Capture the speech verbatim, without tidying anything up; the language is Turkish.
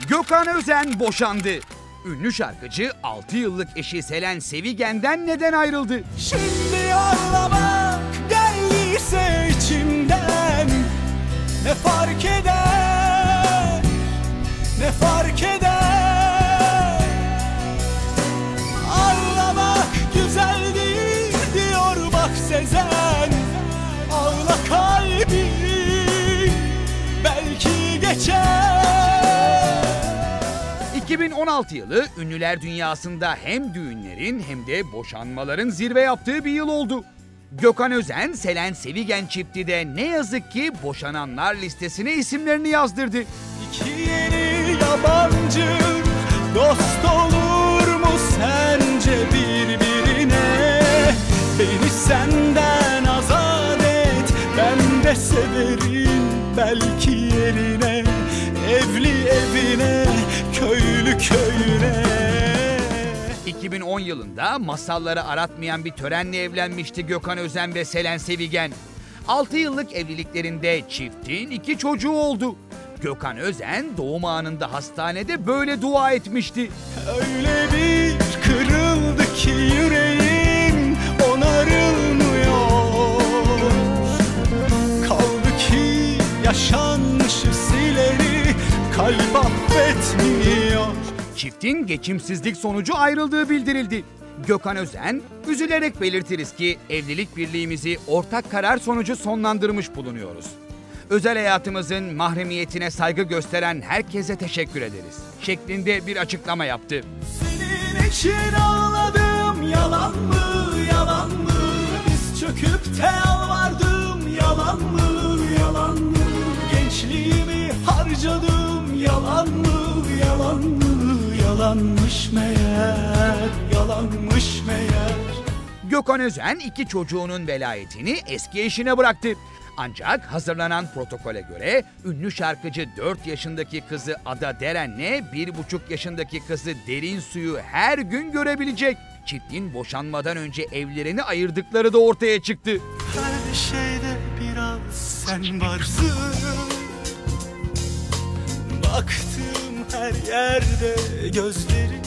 Gökhan Özen boşandı. Ünlü şarkıcı altı yıllık eşi Selen Sevigen'den neden ayrıldı? Şimdi ağlamak geldiyse içimden, ne fark eder, ne fark eder. Ağlamak güzel değil diyor bak Sezen. Ağla kalbim, belki geçer. iki bin on altı yılı ünlüler dünyasında hem düğünlerin hem de boşanmaların zirve yaptığı bir yıl oldu. Gökhan Özen, Selen Sevigen çifti de ne yazık ki boşananlar listesine isimlerini yazdırdı. İki yeni yabancı dost olur mu sence birbirine? Beni senden azat et, ben de severim belki yerine. Evli evine, köylü köyüne. iki bin on yılında masalları aratmayan bir törenle evlenmişti Gökhan Özen ve Selen Sevigen. altı yıllık evliliklerinde çiftin iki çocuğu oldu. Gökhan Özen doğum anında hastanede böyle dua etmişti. Öyle bir kırıldı ki yüreğim onarılmıyor. Kaldı ki yaşanmışı sileri kalp affetmiyor. Çiftin geçimsizlik sonucu ayrıldığı bildirildi. Gökhan Özen, üzülerek belirtiriz ki evlilik birliğimizi ortak karar sonucu sonlandırmış bulunuyoruz. Özel hayatımızın mahremiyetine saygı gösteren herkese teşekkür ederiz şeklinde bir açıklama yaptı. Senin için ağladım, yalan mı, yalan mı? Diz çöküp de yalvardım, yalan mı, yalan mı? Gençliğimi harcadım, yalan mı, yalan mı? Yalanmış meğer, yalanmış meğer. Gökhan Özen iki çocuğunun velayetini eski eşine bıraktı. Ancak hazırlanan protokole göre ünlü şarkıcı dört yaşındaki kızı Ada Deren'le bir buçuk yaşındaki kızı Derin Su'yu her gün görebilecek. Çiftin boşanmadan önce evlerini ayırdıkları da ortaya çıktı. Her şeyde biraz sen varsın. Baktım her yerde gözlerin